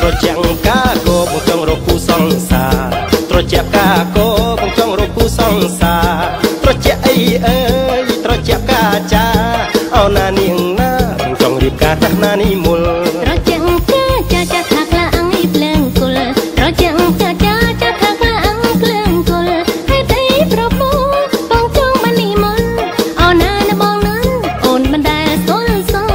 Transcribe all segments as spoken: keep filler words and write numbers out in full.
ជាក់កាគោបងចង់រកគូសង្សារត្រជាក់កាគោបងចង់រកគូសង្សារត្រជាក់អីអើយត្រជាក់កាចាអូនណានាងណាបងចង់រៀបការណាស់ណានេះមុលត្រជាក់កាចាចាខាក្លាអងភ្លើងគុលត្រជាក់កាចាចាខាក្លាអងភ្លើងគុលហេតុអីប្រពូបងចង់បាននេះមុលអូនណាណាបងណាអូនមិនដែលស្គាល់សង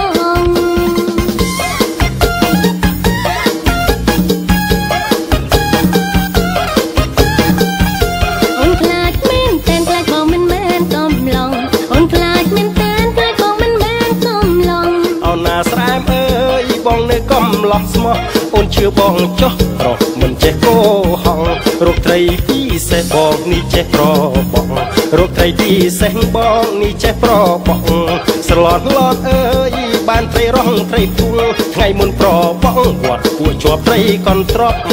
អូនខ្លាចមែនតែនខ្លាចបងមិនមែនកំឡុងអូនខ្លាចមែនតែនខ្លាចបងមិនមែនកំឡុងអូនណាស្រែមអើយបងនៅកំឡោះស្មោះអូនជឿបងចុះប្រុសមិនចេះកោហងរកត្រីពីសេះបងនេះចេះប្របងរកត្រីពីសេះបងនេះចេះប្របងស្រឡត់ឡត់អើយបានត្រីរងត្រីពួលថ្ងៃមុនប្របងវត្តពួកជាប់ត្រីកនត្រប់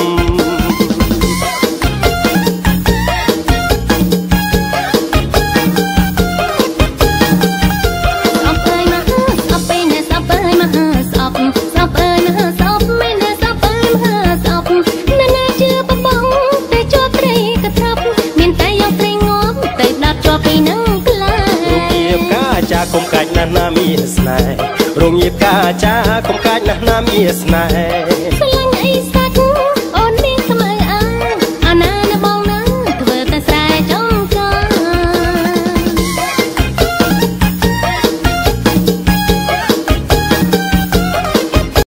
ចាកុំកាច់ណាស់ណាមានស្នេហ៍រងញៀបកាចាកុំកាច់ណាស់ណាមានស្នេហ៍